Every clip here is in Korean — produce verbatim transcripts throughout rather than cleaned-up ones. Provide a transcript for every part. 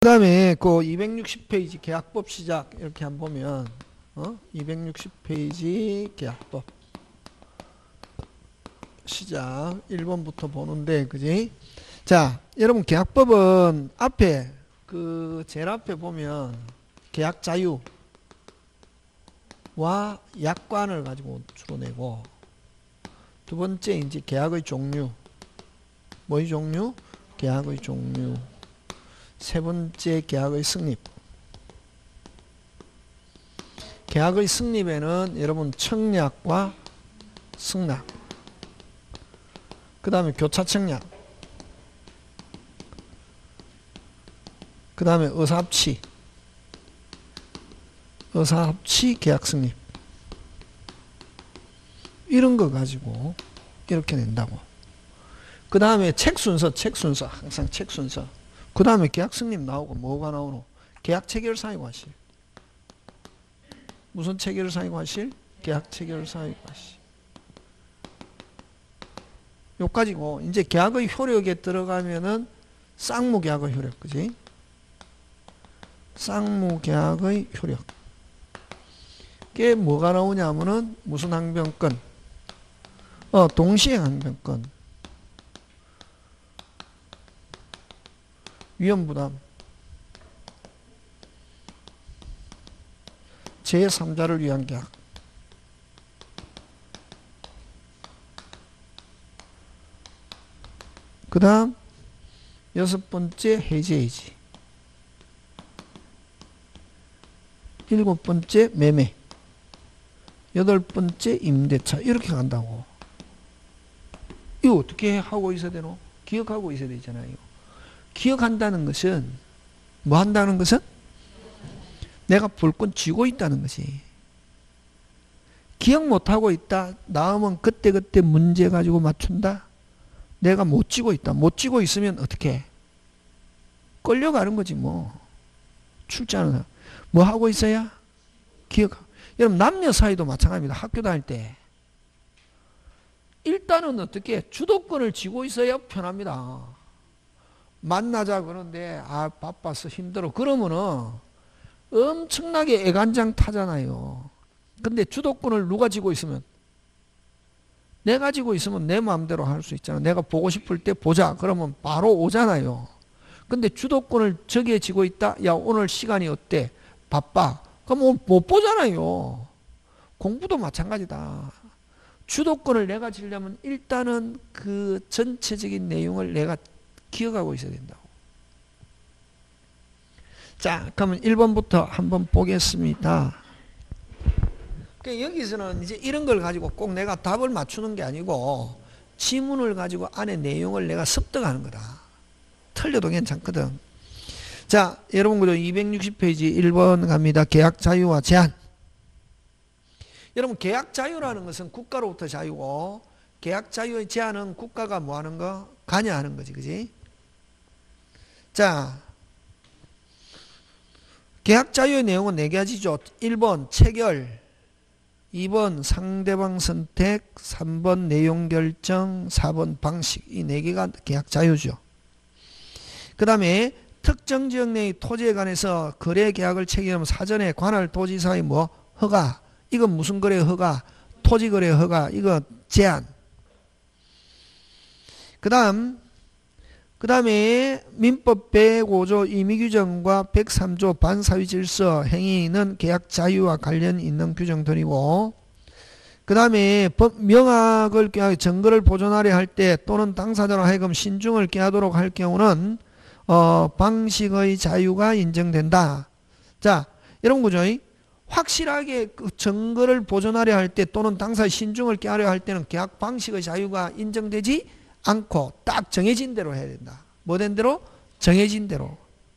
그 다음에 그 이백육십 페이지 계약법 시작 이렇게 한번 보면 어? 이백육십 페이지 계약법 시작 일 번부터 보는데 그지? 자, 여러분 계약법은 앞에 그 제일 앞에 보면 계약 자유와 약관을 가지고 주로 내고, 두 번째 이제 계약의 종류, 뭐의 종류? 계약의 종류. 세 번째 계약의 성립. 계약의 성립에는 여러분 청약과 승낙, 그 다음에 교차 청약, 그 다음에 의사합치, 의사합치 계약 성립, 이런 거 가지고 이렇게 낸다고. 그 다음에 책 순서, 책 순서, 항상 책 순서. 그 다음에 계약 성립 나오고 뭐가 나오노? 계약 체결 사유과실. 무슨 체결 사유과실? 계약 체결 사유과실. 요까지고 이제 계약의 효력에 들어가면은 쌍무계약의 효력, 그지? 쌍무계약의 효력. 그게 뭐가 나오냐면은 무슨 항변권? 어, 동시에 항변권. 위험부담. 제삼자를 위한 계약. 그 다음 여섯 번째 해지해지. 일곱 번째 매매. 여덟 번째 임대차. 이렇게 간다고. 이거 어떻게 하고 있어야 되노? 기억하고 있어야 되잖아요. 기억한다는 것은 뭐 한다는 것은? 내가 볼건 쥐고 있다는 것이. 기억 못하고 있다. 다음은 그때그때 문제 가지고 맞춘다. 내가 못 쥐고 있다. 못 쥐고 있으면 어떻게 해? 끌려가는 거지 뭐. 출자는 뭐 하고 있어야? 기억. 여러분 남녀 사이도 마찬가지입니다. 학교 다닐 때 일단은 어떻게 주도권을 쥐고 있어야 편합니다. 만나자 그러는데 아 바빠서 힘들어 그러면은 엄청나게 애간장 타잖아요. 근데 주도권을 누가 쥐고 있으면? 내가 쥐고 있으면 내 마음대로 할 수 있잖아. 내가 보고 싶을 때 보자 그러면 바로 오잖아요. 근데 주도권을 저기에 쥐고 있다. 야 오늘 시간이 어때? 바빠. 그럼 못 보잖아요. 공부도 마찬가지다. 주도권을 내가 쥐려면 일단은 그 전체적인 내용을 내가 기억하고 있어야 된다고. 자, 그러면 일 번부터 한번 보겠습니다. 여기서는 이제 이런 걸 가지고 꼭 내가 답을 맞추는 게 아니고 지문을 가지고 안에 내용을 내가 습득하는 거다. 틀려도 괜찮거든. 자, 여러분 그죠? 이백육십 페이지 일 번 갑니다. 계약 자유와 제한. 여러분 계약 자유라는 것은 국가로부터 자유고, 계약 자유의 제한은 국가가 뭐 하는 거? 관여하는 거지, 그지? 자, 계약 자유의 내용은 네 가지죠. 일 번 체결, 이 번 상대방 선택, 삼 번 내용 결정, 사 번 방식. 이 네 개가 계약 자유죠. 그 다음에 특정 지역 내의 토지에 관해서 거래 계약을 체결하면 사전에 관할 도지사의 뭐 허가. 이건 무슨 거래 허가? 토지 거래 허가. 이거 제한. 그 다음 그 다음에 민법 백오 조 임의규정과 백삼 조 반사회질서 행위는 계약 자유와 관련 있는 규정들이고, 그 다음에 명확을 증거를 보존하려 할 때 또는 당사자로 하여금 신중을 꾀하도록 할 경우는 어, 방식의 자유가 인정된다. 자, 이런 거죠. 확실하게 그 증거를 보존하려 할 때 또는 당사의 신중을 꾀하려 할 때는 계약 방식의 자유가 인정되지 않고 딱 정해진 대로 해야 된다. 뭐 된 대로? 정해진 대로.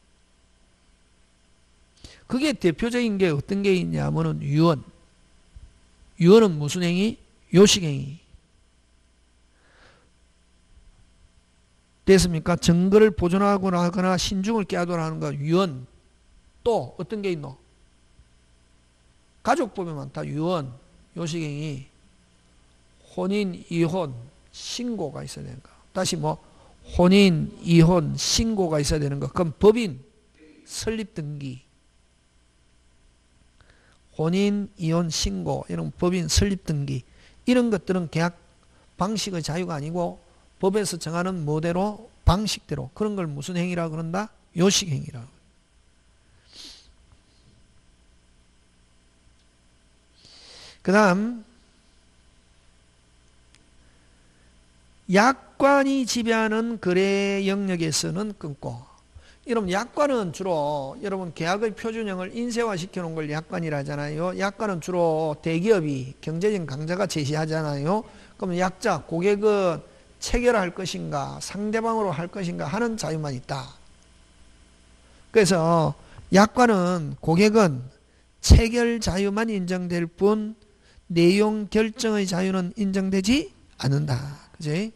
그게 대표적인 게 어떤 게 있냐면은 유언. 유언은 무슨 행위? 요식행위. 됐습니까? 증거를 보존하거나 하거나 신중을 꾀하도록 하는 거 유언. 또 어떤 게 있노? 가족법에 많다. 유언, 요식행위, 혼인, 이혼, 신고가 있어야 되는 거. 다시 뭐 혼인, 이혼, 신고가 있어야 되는 거. 그럼 법인, 설립 등기, 혼인, 이혼, 신고, 이런 법인 설립 등기, 이런 것들은 계약 방식의 자유가 아니고 법에서 정하는 뭐대로 방식대로, 그런 걸 무슨 행위라고 그런다? 요식행위라고. 그 다음 약관이 지배하는 거래 영역에서는 끊고. 여러분 약관은 주로 여러분 계약의 표준형을 인쇄화 시켜놓은 걸 약관이라 하잖아요. 약관은 주로 대기업이 경제적 강자가 제시하잖아요. 그럼 약자 고객은 체결할 것인가 상대방으로 할 것인가 하는 자유만 있다. 그래서 약관은 고객은 체결 자유만 인정될 뿐 내용 결정의 자유는 인정되지 않는다. 그지?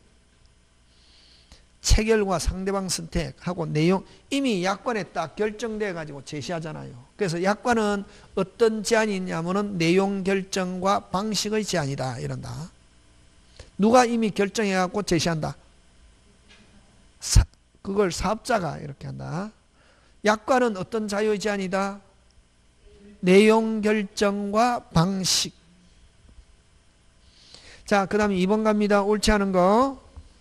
체결과 상대방 선택하고 내용 이미 약관에 딱 결정돼 가지고 제시하잖아요. 그래서 약관은 어떤 제한이 있냐면은 내용 결정과 방식의 제한이다 이런다. 누가 이미 결정해 갖고 제시한다. 사, 그걸 사업자가 이렇게 한다. 약관은 어떤 자유의 제한이다. 내용 결정과 방식. 자, 그 다음에 이 번 갑니다. 옳지 않은 거.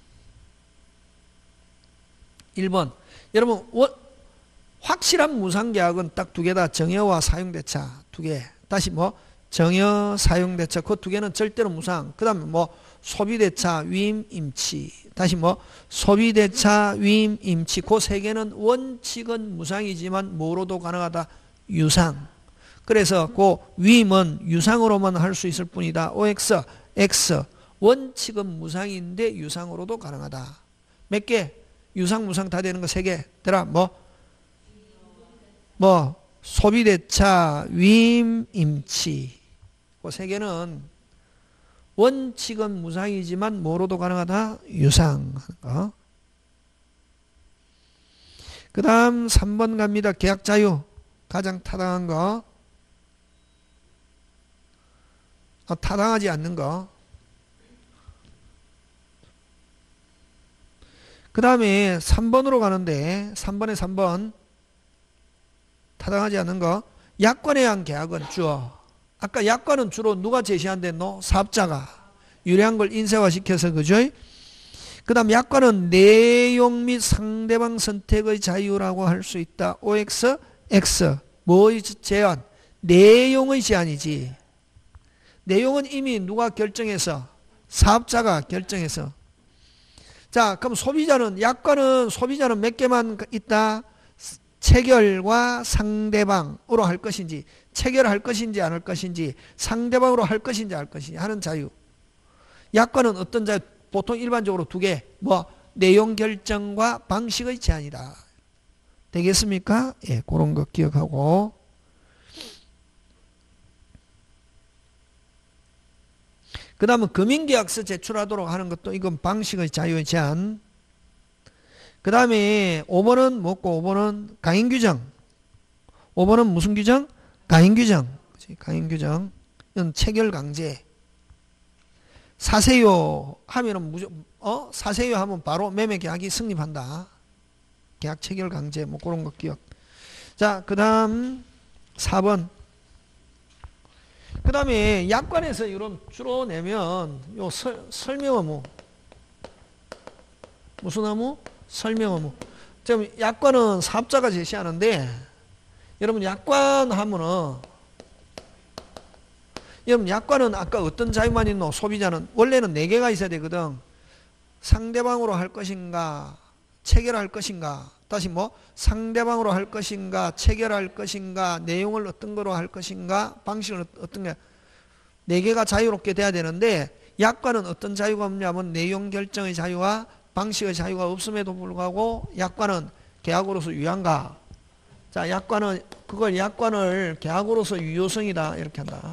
일 번. 여러분 원, 확실한 무상계약은 딱 두 개다. 정여와 사용대차 두 개. 다시 뭐 정여, 사용대차 그 두 개는 절대로 무상. 그 다음에 뭐 소비대차, 위임, 임치. 다시 뭐 소비대차, 위임, 임치 그 세 개는 원칙은 무상이지만 뭐로도 가능하다. 유상. 그래서 그 위임은 유상으로만 할 수 있을 뿐이다. 오엑스, X. 원칙은 무상인데 유상으로도 가능하다. 몇 개? 유상, 무상 다 되는 거 세 개. 들아 뭐? 뭐 소비대차, 위임, 임치 그 세 개는 원칙은 무상이지만 뭐로도 가능하다? 유상. 그 다음 삼 번 갑니다. 계약자유. 가장 타당한 거. 어, 타당하지 않는 거. 그 다음에 삼 번으로 가는데 삼 번에 삼 번 타당하지 않는 거. 약관에 의한 계약은 주어. 아까 약관은 주로 누가 제시한댔노? 사업자가 유리한 걸 인쇄화시켜서 그죠? 그 다음 약관은 내용 및 상대방 선택의 자유라고 할 수 있다. 오엑스, X. 뭐의 제한? 내용의 제한이지. 내용은 이미 누가 결정해서? 사업자가 결정해서. 자, 그럼 소비자는, 약관은 소비자는 몇 개만 있다? 체결과 상대방으로 할 것인지, 체결할 것인지 안 할 것인지, 상대방으로 할 것인지 할 것인지 하는 자유. 약관은 어떤 자유? 보통 일반적으로 두 개. 뭐 내용 결정과 방식의 제한이다. 되겠습니까? 예, 그런 거 기억하고. 그 다음은 금융계약서 제출하도록 하는 것도 이건 방식의 자유의 제한. 그 다음에 오 번은 뭐고 오 번은 강행규정. 오 번은 무슨 규정? 강행규정. 강행규정. 이건 체결강제. 사세요 하면은 무조건, 어? 사세요 하면 바로 매매계약이 성립한다. 계약 체결강제, 뭐 그런 거 기억. 자, 그 다음 사 번. 그 다음에 약관에서 이런 주로 내면 요 설, 설명의무. 무슨 의무? 설명의무. 지금 약관은 사업자가 제시하는데 여러분 약관 하면은 여러분 약관은 아까 어떤 자유만 있노? 소비자는 원래는 네 개가 있어야 되거든. 상대방으로 할 것인가 체결할 것인가, 다시 뭐 상대방으로 할 것인가 체결할 것인가, 내용을 어떤 거로 할 것인가, 방식을 어떤 게, 네 개가 자유롭게 돼야 되는데 약관은 어떤 자유가 없냐면 내용 결정의 자유와 방식의 자유가 없음에도 불구하고 약관은 계약으로서 유효한가. 자, 약관은 그걸 약관을 계약으로서 유효성이다 이렇게 한다.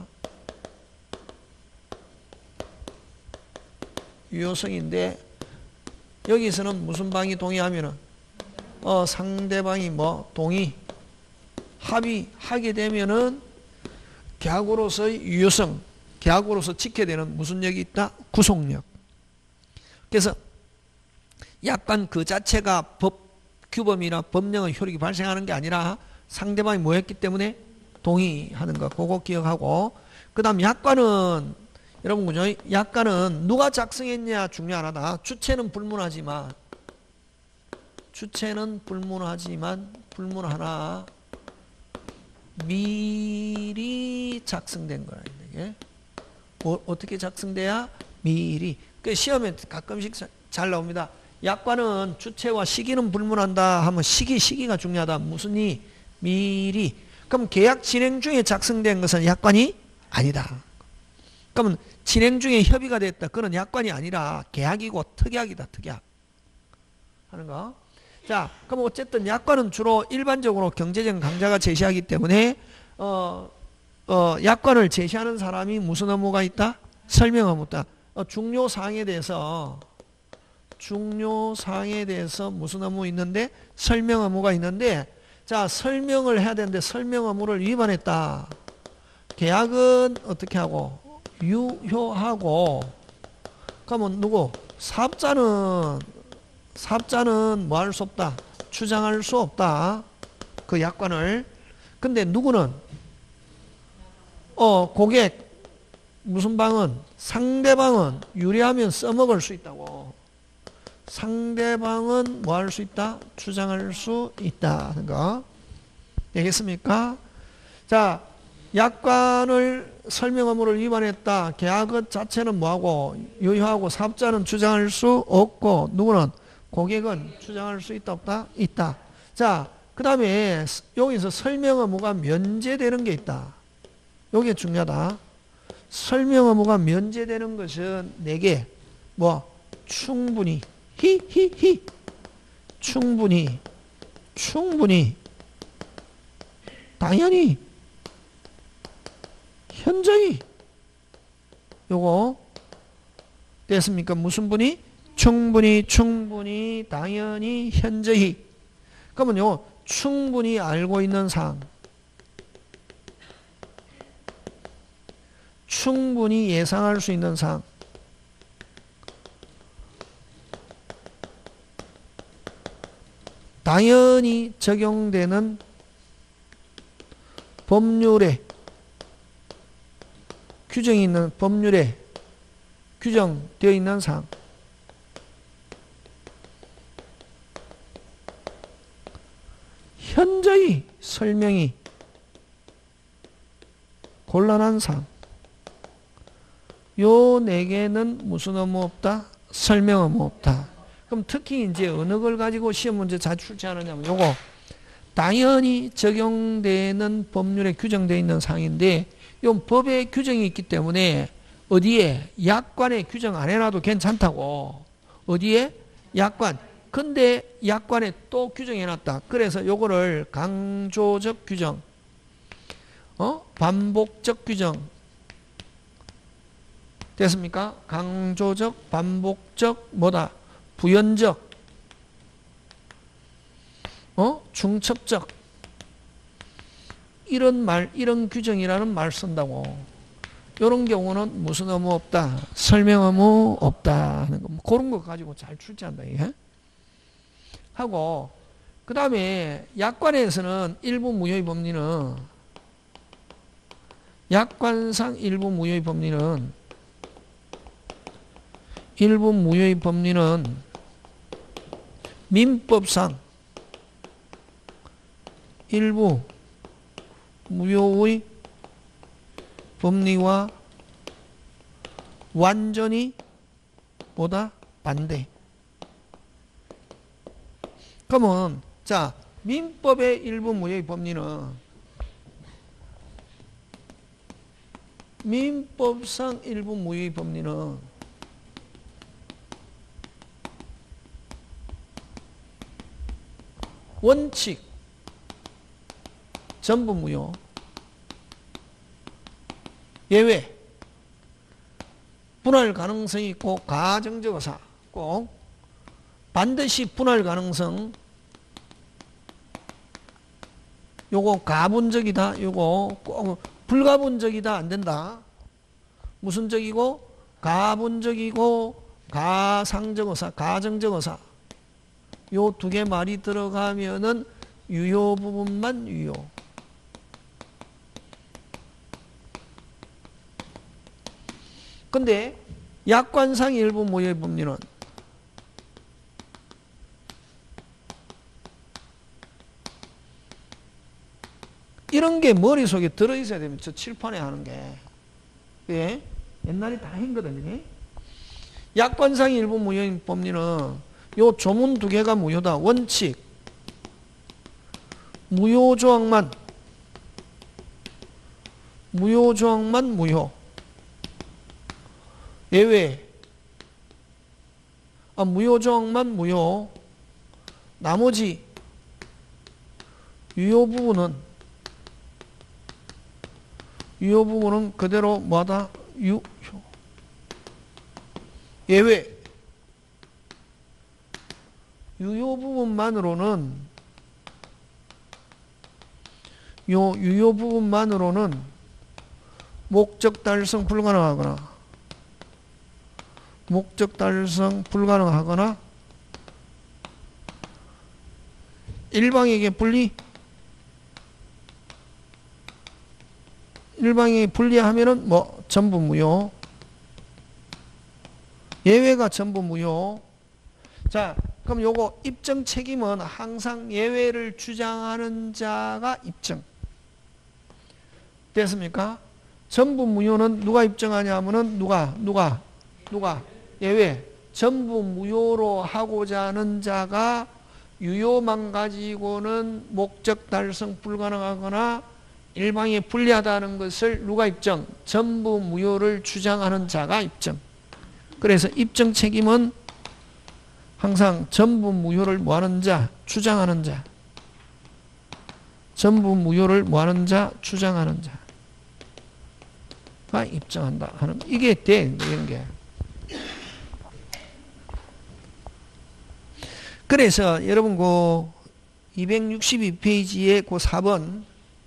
유효성인데 여기서는 무슨 방이 동의하면은 어 상대방이 뭐 동의 합의하게 되면은 계약으로서의 유효성, 계약으로서 지켜야 되는 무슨 력이 있다? 구속력. 그래서 약관 그 자체가 법 규범이나 법령의 효력이 발생하는 게 아니라 상대방이 뭐 했기 때문에 동의하는 거, 그거 기억하고. 그 다음 약관은 여러분 그죠? 약관은 누가 작성했냐 중요하다. 주체는 불문하지만 주체는 불문하지만 불문하나 미리 작성된 거라. 이게 어, 어떻게 작성돼야? 미리. 그 시험에 가끔씩 잘 나옵니다. 약관은 주체와 시기는 불문한다 하면 시기, 시기가 중요하다. 무슨 이? 미리. 그럼 계약 진행 중에 작성된 것은 약관이 아니다. 그러면 진행 중에 협의가 됐다. 그건 약관이 아니라 계약이고 특약이다. 특약. 하는 거. 자, 그럼 어쨌든 약관은 주로 일반적으로 경제적 강자가 제시하기 때문에 어, 어, 약관을 제시하는 사람이 무슨 의무가 있다? 설명 의무 있다. 어, 중요 사항에 대해서 중요 사항에 대해서 무슨 의무 있는데? 설명 의무가 있는데, 자, 설명을 해야 되는데 설명 의무를 위반했다. 계약은 어떻게 하고? 유효하고. 그러면 누구? 사업자는 사업자는 뭐 할 수 없다? 주장할 수 없다. 그 약관을. 근데 누구는? 어, 고객. 무슨 방은? 상대방은 유리하면 써먹을 수 있다고. 상대방은 뭐 할 수 있다? 주장할 수 있다. 하는 거. 되겠습니까? 자, 약관을 설명 의무를 위반했다. 계약 자체는 뭐하고? 유효하고 사업자는 주장할 수 없고 누구는? 고객은 주장할 수 있다 없다? 있다. 자, 그 다음에 여기서 설명 의무가 면제되는 게 있다. 이게 중요하다. 설명 의무가 면제되는 것은 네 개. 뭐? 충분히 히히히 충분히 충분히 당연히 현저히 요거 됐습니까? 무슨 분이? 충분히 충분히 당연히 현저히. 그러면 요 충분히 알고 있는 사항, 충분히 예상할 수 있는 사항, 당연히 적용되는 법률에 규정이 있는 법률에 규정되어 있는 사항, 현저히 설명이 곤란한 사항. 요 네 개는 무슨 의무 없다? 설명 의무 없다. 그럼 특히 이제 어느 걸 가지고 시험 문제 잘 출제하느냐면 요거 당연히 적용되는 법률에 규정되어 있는 사항인데 요 법에 규정이 있기 때문에 어디에? 약관에 규정 안 해놔도 괜찮다고. 어디에? 약관. 근데 약관에 또 규정해놨다. 그래서 요거를 강조적 규정, 어? 반복적 규정. 됐습니까? 강조적, 반복적, 뭐다? 부연적, 어? 중첩적. 이런 말, 이런 규정이라는 말 쓴다고. 이런 경우는 무슨 의무 없다? 설명 의무 없다. 하는 거. 그런 거 가지고 잘 출제한다. 이게. 하고, 그 다음에 약관에서는 일부 무효의 법리는, 약관상 일부 무효의 법리는, 일부 무효의 법리는 민법상 일부 무효의 법리와 완전히 뭐다? 반대. 그러면 자, 민법의 일부 무효의 법리는 민법상 일부 무효의 법리는 원칙 전부 무효. 예외 분할 가능성이 있고 가정적 의사 꼭 반드시 분할 가능성 요거 가분적이다. 요거 꼭 불가분적이다. 안 된다. 무슨 적이고? 가분적이고 가상적 의사, 가정적 의사. 요 두 개 말이 들어가면은 유효 부분만 유효. 근데 약관상 일부 무효의 법리는 이런 게 머릿속에 들어있어야 됩니다. 저 칠판에 하는 게. 예? 옛날에 다 했거든요. 약관상 일부 무효인 법리는 요 조문 두 개가 무효다. 원칙. 무효조항만. 무효조항만 무효. 예외. 아, 무효조항만 무효. 나머지 유효 부분은 유효 부분은 그대로 뭐다? 유효. 예외. 유효 부분만으로는 요 유효 부분만으로는 목적 달성 불가능하거나 목적 달성 불가능하거나 일방에게 분리 일방에게 분리하면은 뭐 전부 무효. 예외가 전부 무효. 자, 그럼 요거 입증 책임은 항상 예외를 주장하는 자가 입증. 됐습니까? 전부 무효는 누가 입증하냐 하면은 누가 누가 누가 예외. 전부 무효로 하고자 하는 자가 유효만 가지고는 목적 달성 불가능하거나 일방에 불리하다는 것을 누가 입증? 전부 무효를 주장하는 자가 입증. 그래서 입증 책임은 항상 전부 무효를 뭐하는 자? 주장하는 자. 전부 무효를 뭐하는 자? 주장하는 자가 입증한다 하는, 이게 돼. 이런 게. 그래서 여러분 그 이백육십이 페이지에 그 사 번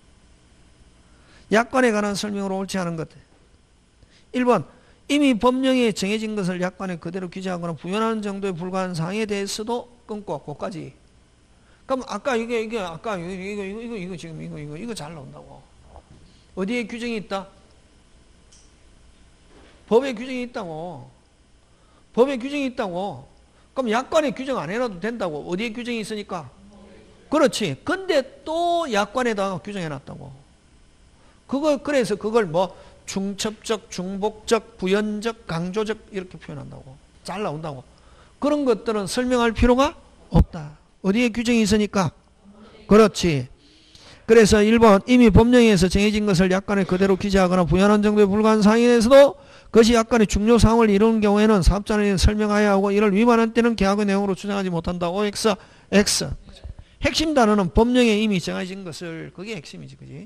약관에 관한 설명으로 옳지 않은 것. 일 번 이미 법령에 정해진 것을 약관에 그대로 규정하거나 부연하는 정도에 불과한 사항에 대해서도 끊고 그까지. 그럼 아까 이게 이게 아까 이거 이거 이거 이거, 이거 지금 이거 이거 이거 잘 나온다고. 어디에 규정이 있다? 법에 규정이 있다고. 법에 규정이 있다고. 그럼 약관에 규정 안 해놔도 된다고. 어디에 규정이 있으니까? 그렇지. 근데 또 약관에다가 규정해놨다고. 그걸 그래서 그걸 뭐 중첩적, 중복적, 부연적, 강조적 이렇게 표현한다고. 잘 나온다고. 그런 것들은 설명할 필요가 없다. 어디에 규정이 있으니까? 그렇지. 그래서 일 번 이미 법령에서 정해진 것을 약관에 그대로 기재하거나 부연한 정도에 불과한 사항에 대해서도 그것이 약관의 중요 사항을 이루는 경우에는 사업자는 설명해야 하고 이를 위반한 때는 계약의 내용으로 주장하지 못한다. 오엑스, X. 핵심 단어는 법령에 이미 정해진 것을, 그게 핵심이지. 그지?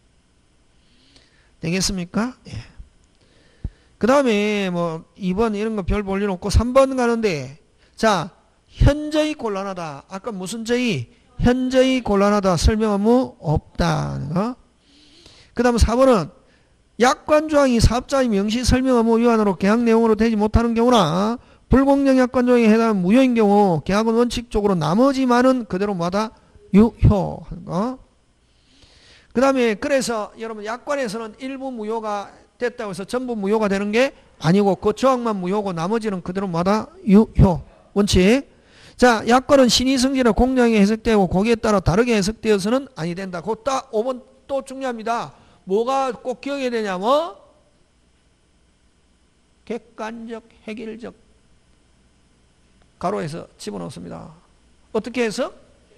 되겠습니까? 예. 그 다음에 뭐 이 번 이런 거 별 볼 일 없고 삼 번 가는데, 자, 현저히 곤란하다. 아까 무슨 저희? 현저히 곤란하다. 설명 의무 없다. 그 다음 사 번은 약관조항이 사업자의 명시 설명 의무 위반으로 계약 내용으로 되지 못하는 경우나 불공정 약관조항에 해당하는 무효인 경우 계약은 원칙적으로 나머지만은 그대로 뭐다? 유효. 그 다음에 그래서 여러분 약관에서는 일부 무효가 됐다고 해서 전부 무효가 되는 게 아니고 그 조항만 무효고 나머지는 그대로 뭐다? 유효. 원칙. 자, 약관은 신의성질의 공량이 해석되고 거기에 따라 다르게 해석되어서는 아니 된다. 그거 딱 오 번 또 중요합니다. 뭐가 꼭 기억해야 되냐면 객관적, 획일적 가로에서 집어넣습니다. 어떻게 해서?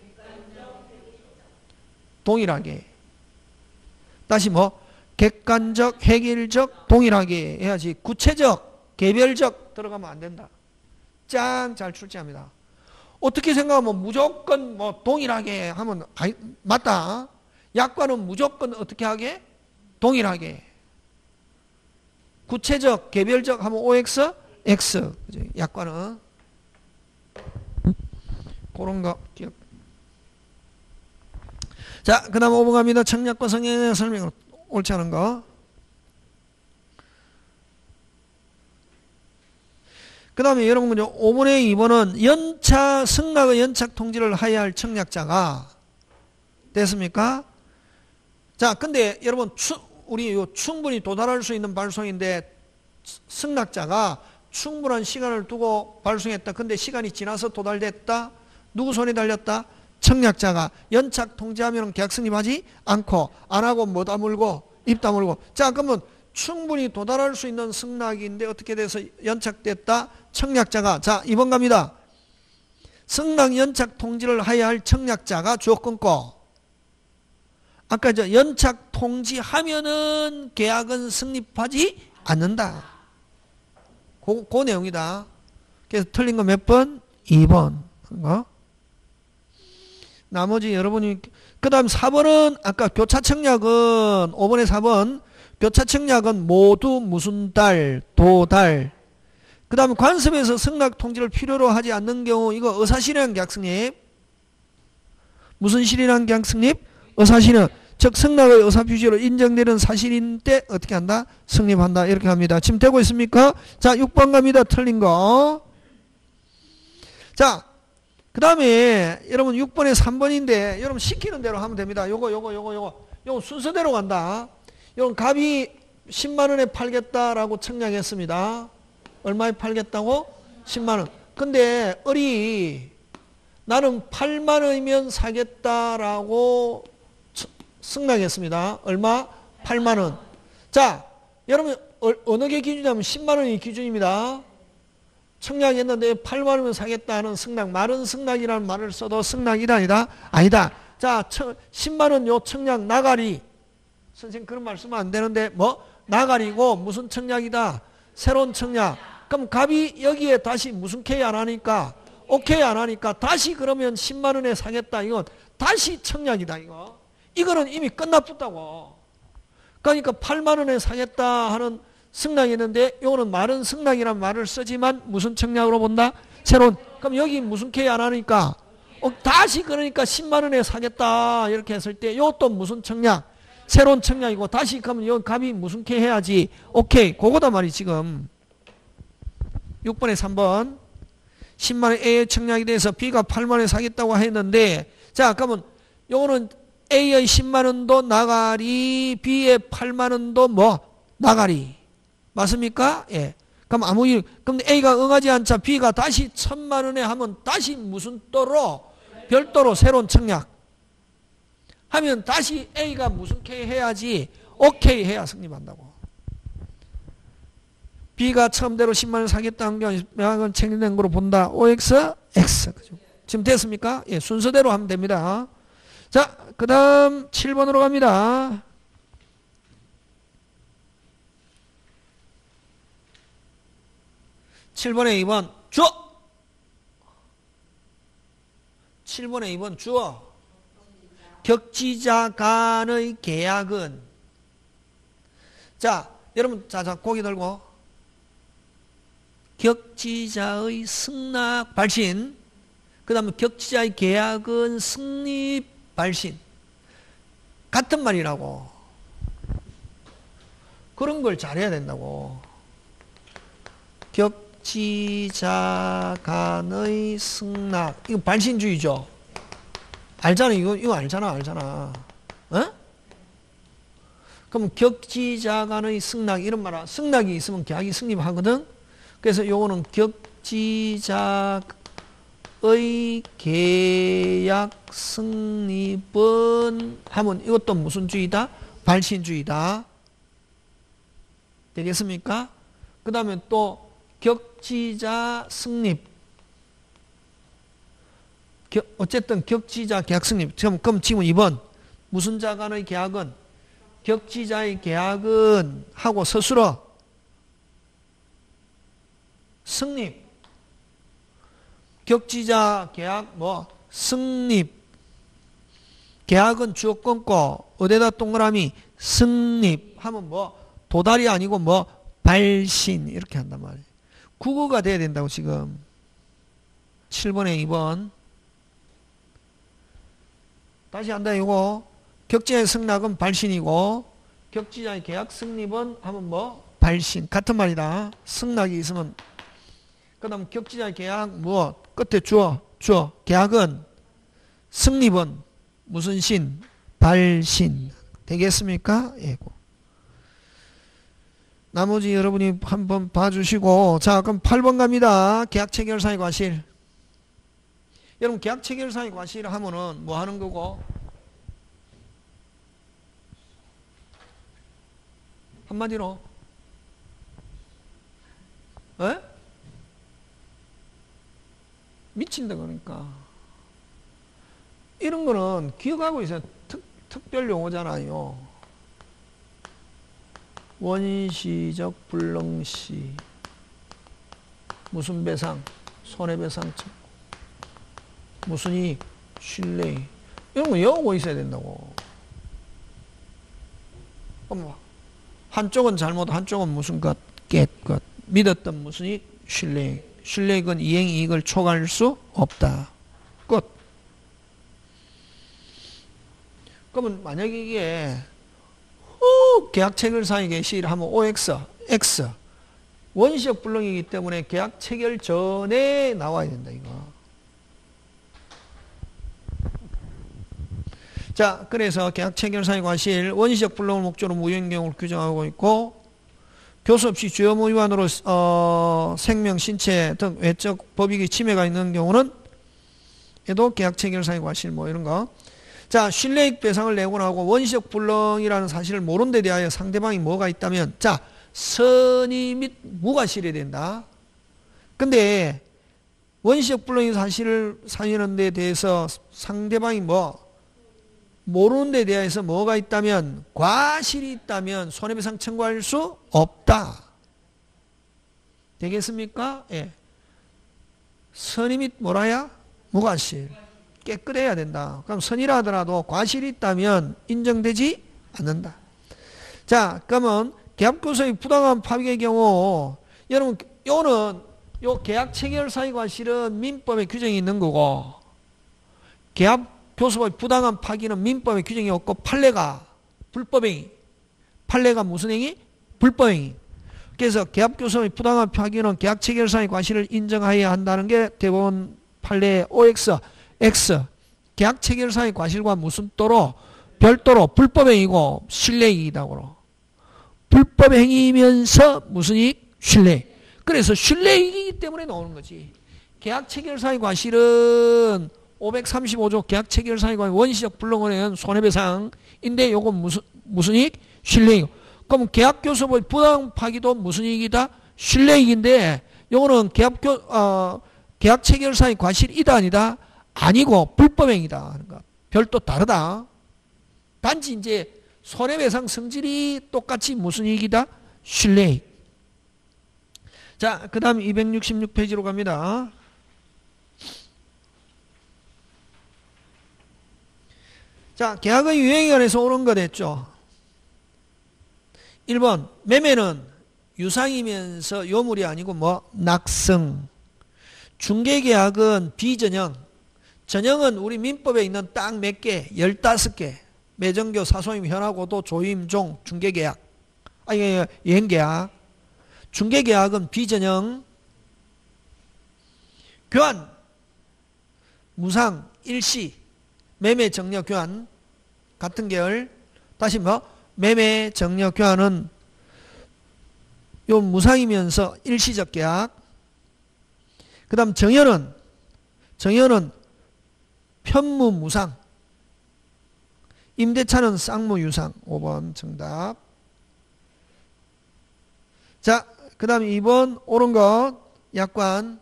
동일하게. 다시 뭐? 객관적, 획일적, 동일하게 해야지. 구체적, 개별적 들어가면 안 된다. 짱 잘 출제합니다. 어떻게 생각하면 무조건 뭐 동일하게 하면 아이, 맞다. 약관은 무조건 어떻게 하게? 동일하게. 구체적, 개별적 하면 오엑스, X. 그치? 약관은 그런 거 기억. 자, 그 다음 오 번 갑니다. 청약권 성향에 대한 설명으로 옳지 않은 거. 그 다음에 여러분 오 번의 이 번은 연차, 승낙의 연착 통지를 하여야 할 청약자가 됐습니까? 자, 근데 여러분, 추, 우리 요 충분히 도달할 수 있는 발송인데 승낙자가 충분한 시간을 두고 발송했다. 근데 시간이 지나서 도달됐다. 누구 손에 달렸다? 청약자가. 연착 통지하면 계약 승립하지 않고, 안 하고 뭐 다물고, 입 다물고. 자, 그러면 충분히 도달할 수 있는 승낙인데 어떻게 돼서 연착됐다? 청약자가. 자, 이 번 갑니다. 승낙 연착 통지를 하여야 할 청약자가 주어권고, 아까 저 연착 통지하면은 계약은 성립하지 않는다. 그, 그 내용이다. 그래서 틀린 거 몇 번? 이 번. 어? 나머지 여러분이, 그 다음 사 번은 아까 교차 청약은, 오 번에 사 번, 교차 청약은 모두 무슨 달, 도달. 그 다음에 관습에서 승낙 통지를 필요로 하지 않는 경우, 이거 의사실현 계약 성립. 무슨 실현한 계약 성립? 의사실현. 즉 승낙의 의사표시로 인정되는 사실인 때 어떻게 한다? 성립한다. 이렇게 합니다. 지금 되고 있습니까? 자, 육 번 갑니다. 틀린 거. 자, 그 다음에 여러분 육 번에 삼 번인데 여러분 시키는 대로 하면 됩니다. 요거 요거 요거 요거 요거 순서대로 간다. 요건 갑이 십만 원에 팔겠다라고 청약했습니다. 얼마에 팔겠다고? 십만 원. 근데 을이 나는 팔만 원이면 사겠다라고 승낙했습니다. 얼마? 팔만 원. 자, 여러분 어느 게 기준이냐면 십만 원이 기준입니다. 청약했는데 팔만 원이면 사겠다는 승낙, 말은 승낙이라는 말을 써도 승낙이다 아니다? 아니다. 자, 십만 원 요 청약 나가리. 선생님 그런 말씀은 안 되는데 뭐? 나가리고 무슨 청약이다? 새로운 청약. 그럼 갑이 여기에 다시 무슨 K 안 하니까 오케이 안 하니까 다시 그러면 십만 원에 사겠다. 이건 다시 청약이다 이거. 이거는 이미 끝났었다고. 그러니까 팔만 원에 사겠다 하는 승낙이 있는데 이거는 말은 승낙이란 말을 쓰지만 무슨 청약으로 본다? 새로운. 그럼 여기 무슨 K 안 하니까 어, 다시 그러니까 십만 원에 사겠다 이렇게 했을 때 이것도 무슨 청약? 새로운 청약이고 다시 그러면 이 값이 무슨 K 해야지? 오케이. 그거다 말이 지금. 육 번에 삼 번. 십만 원 A의 청약에 대해서 B가 팔만 원에 사겠다고 했는데 자 그러면 요거는 A의 십만 원도 나가리, B의 팔만 원도 뭐? 나가리. 맞습니까? 예. 그럼 아무 일, 그럼 A가 응하지 않자 B가 다시 천만 원에 하면 다시 무슨 또로? 별도로 새로운 청약. 하면 다시 A가 무슨 K 해야지? 오케이 해야 성립한다고. B가 처음대로 십만 원 사겠다는 게 명확한 책임된 거로 본다. 오엑스, X. 그죠? 지금 됐습니까? 예, 순서대로 하면 됩니다. 자, 그 다음 칠 번으로 갑니다. 칠 번에 이 번 주어. 칠 번에 이 번 주어. 격지자 간의 계약은 자, 여러분 자, 자 고개 들고 격지자의 승낙 발신 그 다음에 격지자의 계약은 승립 발신 같은 말이라고. 그런 걸 잘해야 된다고. 격지자 간의 승낙 이거 발신주의죠. 알잖아. 이거 이거 알잖아. 알잖아. 어? 그럼 격지자 간의 승낙 이런 말아. 승낙이 있으면 계약이 승립하거든. 그래서 요거는 격지자의 계약 승립은 하면 이것도 무슨 주의다? 발신주의다. 되겠습니까? 그 다음에 또 격지자 승립. 어쨌든 격지자 계약 승립. 그럼 지금 이 번 무슨 자 간의 계약은 격지자의 계약은 하고 서술어 승립. 격지자 계약 뭐 승립. 계약은 주어권고 어디다 동그라미 승립 하면 뭐 도달이 아니고 뭐 발신 이렇게 한단 말이에요. 국어가 돼야 된다고 지금. 칠 번에 이 번 다시 한다 이거. 격지자의 승낙은 발신이고 격지자의 계약 승립은 하면 뭐 발신 같은 말이다. 승낙이 있으면 그 다음 격지자 계약 무엇? 끝에 주어, 주어. 계약은 승립은 무슨 신? 발신. 되겠습니까? 예. 나머지 여러분이 한번 봐주시고, 자, 그럼 팔 번 갑니다. 계약 체결사의 과실. 여러분, 계약 체결사의 과실 하면은 뭐 하는 거고? 한마디로? 에? 미친다, 그러니까. 이런 거는 기억하고 있어요. 특, 특별 용어잖아요. 원시적 불능시, 무슨 배상, 손해배상 청구, 무슨 이익, 신뢰, 이런 거 외우고 있어야 된다고. 엄마, 한쪽은 잘못, 한쪽은 무슨 것, 깨 것, 믿었던 무슨 이익, 신뢰, 신뢰익은 이행이익을 초과할 수 없다. 끝. 그러면 만약에 이게 어, 계약 체결 사항이 개시를 하면 오엑스, X. 원시적 불능이기 때문에 계약 체결 전에 나와야 된다, 이거. 자, 그래서 계약 체결 사항의 과실, 원시적 불능을 목적으로 무효인 경우를 규정하고 있고, 교수 없이 주요 위반으로 어, 생명, 신체 등 외적 법익의 침해가 있는 경우는 얘도 계약 체결 사항의 과실 뭐 이런 거. 자, 신뢰익 배상을 내고나 하고 원시적 불능이라는 사실을 모른 데 대하여 상대방이 뭐가 있다면, 자, 선의 및 무과실이 된다. 근데 원시적 불능의 사실을 사유하는 데 대해서 상대방이 뭐 모르는 데 대해서 뭐가 있다면, 과실이 있다면 손해배상 청구할 수 없다. 되겠습니까? 예. 선의 및 뭐라야? 무과실. 깨끗해야 된다. 그럼 선이라 하더라도 과실이 있다면 인정되지 않는다. 자, 그러면 계약교섭의 부당한 파기의 경우, 여러분, 요는, 요 계약 체결 사유 과실은 민법에 규정이 있는 거고, 계약교섭의 부당한 파기는 민법에 규정이 없고, 판례가 불법행위. 판례가 무슨 행위? 불법행위. 그래서 계약교섭의 부당한 파기는 계약 체결 사유 과실을 인정하여야 한다는 게 대법원 판례의 오엑스, X. 계약 체결 사유 과실과 무슨 또로? 별도로 불법행위고 신뢰이익이다. 불법행위면서 무슨 이익? 신뢰. 그래서 신뢰이익이기 때문에 나오는 거지. 계약 체결 사유 과실은 오백삼십오 조 계약 체결 사유 과실 원시적 불능에 의한 손해배상인데 요건 무슨 무슨 이익? 신뢰이익. 그럼 계약 교섭의 부당 파기도 무슨 이익이다? 신뢰이익인데 요거는 계약 교 어, 계약 체결 사유 과실이다 아니다? 아니고 불법행위다 하는 것. 별도 다르다. 단지 이제 손해배상 성질이 똑같이 무슨 이익이다? 신뢰이익. 자, 그 다음 이백육십육 페이지로 갑니다. 자, 계약의 유행에 관해서 옳은 거 됐죠. 일 번, 매매는 유상이면서 요물이 아니고 뭐? 낙성. 중개계약은 비전형. 전형은 우리 민법에 있는 딱 몇 개? 열다섯 개. 매정교, 사소임, 현하고도, 조임, 종, 중개계약. 아니, 여행계약. 중개계약은 비전형. 교환, 무상, 일시, 매매, 정려, 교환. 같은 계열. 다시 뭐? 매매, 정려, 교환은 요 무상이면서 일시적 계약. 그 다음 정현은, 정현은 편무무상. 임대차는 쌍무유상. 오 번 정답. 자, 그 다음 이 번 옳은 것. 약관.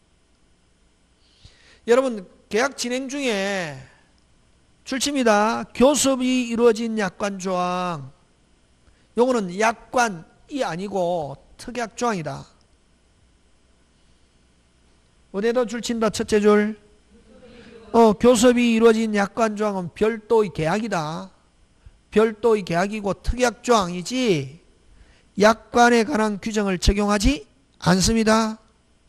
여러분, 계약 진행 중에 출치입니다. 교섭이 이루어진 약관 조항. 요거는 약관이 아니고 특약 조항이다. 어디에다 줄친다? 첫째 줄. 어, 교섭이 이루어진 약관 조항은 별도의 계약이다. 별도의 계약이고 특약 조항이지 약관에 관한 규정을 적용하지 않습니다.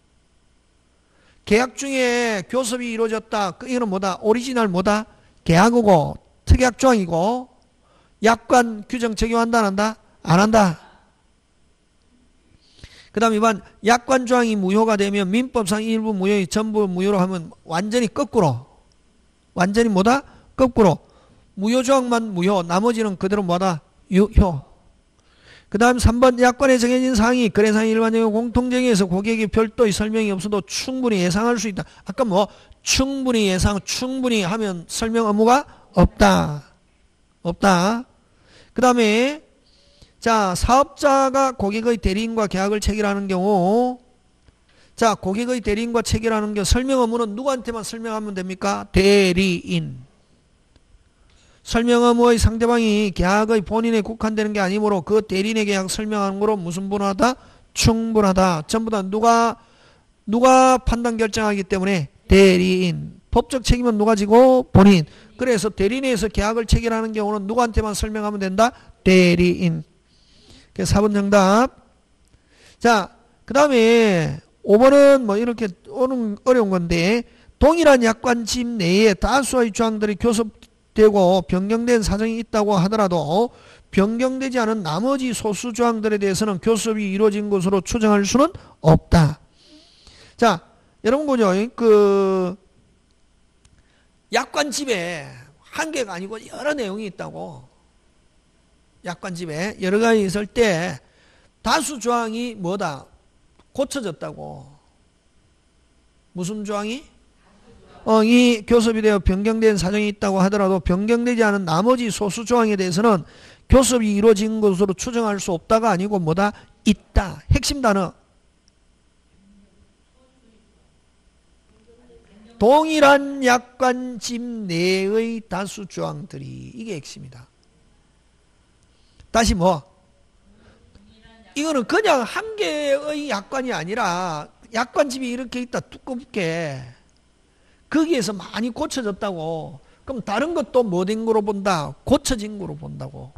계약 중에 교섭이 이루어졌다. 이거는 뭐다? 오리지널 뭐다? 계약이고 특약 조항이고 약관 규정 적용한다 안 한다? 안 한다. 그 다음 이 번 약관 조항이 무효가 되면 민법상 일부 무효의 전부 무효로 하면 완전히 거꾸로. 완전히 뭐다? 거꾸로. 무효 조항만 무효, 나머지는 그대로 뭐다? 유효. 그 다음 삼 번 약관에 정해진 사항이 거래상의 일반적인 공통정의에서 고객이 별도의 설명이 없어도 충분히 예상할 수 있다. 아까 뭐 충분히 예상, 충분히 하면 설명 의무가 없다. 없다. 그 다음에 자, 사업자가 고객의 대리인과 계약을 체결하는 경우, 자, 고객의 대리인과 체결하는 경우 설명 의무는 누구한테만 설명하면 됩니까? 대리인. 설명 의무의 상대방이 계약의 본인에 국한되는 게 아니므로 그 대리인의 계약 설명하는 거로 무슨 분하다? 충분하다. 전부 다 누가 누가 판단 결정하기 때문에 대리인. 법적 책임은 누가 지고? 본인. 그래서 대리인에서 계약을 체결하는 경우는 누구한테만 설명하면 된다? 대리인. 사 번 정답. 자, 그 다음에 오 번은 뭐 이렇게 어려운 건데, 동일한 약관집 내에 다수의 조항들이 교섭되고 변경된 사정이 있다고 하더라도 변경되지 않은 나머지 소수 조항들에 대해서는 교섭이 이루어진 것으로 추정할 수는 없다. 자, 여러분 보죠. 그 약관집에 한 개가 아니고 여러 내용이 있다고. 약관집에 여러 가지 있을 때 다수 조항이 뭐다? 고쳐졌다고. 무슨 조항이? 어, 이 교섭이 되어 변경된 사정이 있다고 하더라도 변경되지 않은 나머지 소수 조항에 대해서는 교섭이 이루어진 것으로 추정할 수 없다가 아니고 뭐다? 있다. 핵심 단어. 동일한 약관집 내의 다수 조항들이, 이게 핵심이다. 다시 뭐? 이거는 그냥 한 개의 약관이 아니라 약관집이 이렇게 있다, 두껍게. 거기에서 많이 고쳐졌다고. 그럼 다른 것도 뭐 된 거로 본다? 고쳐진 거로 본다고.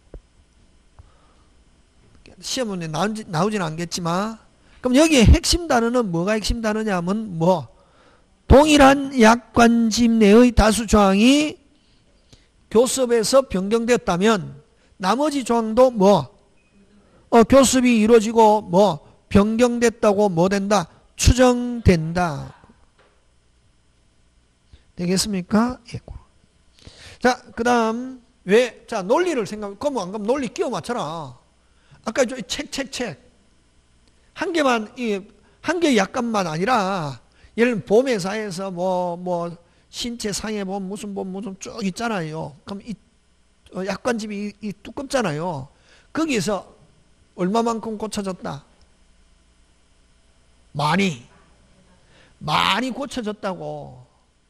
시험문에 나오지는 않겠지만, 그럼 여기에 핵심 단어는 뭐가 핵심 단어냐면 뭐? 동일한 약관집 내의 다수 조항이 교섭에서 변경됐다면 나머지 조항도 뭐? 어, 교섭이 이루어지고 뭐? 변경됐다고 뭐 된다? 추정된다. 되겠습니까? 예. 자, 그 다음, 왜? 자, 논리를 생각, 그럼 안 그럼 논리 끼워 맞춰라. 아까 저 책, 책, 책. 한 개만, 이, 한 개 약관만 아니라, 예를 들면 보험회사에서 뭐, 뭐, 신체 상해보험, 무슨 보험, 무슨 쭉 있잖아요. 그럼 이, 어, 약관집이 이, 이 두껍잖아요. 거기에서 얼마만큼 고쳐졌다? 많이. 많이 고쳐졌다고.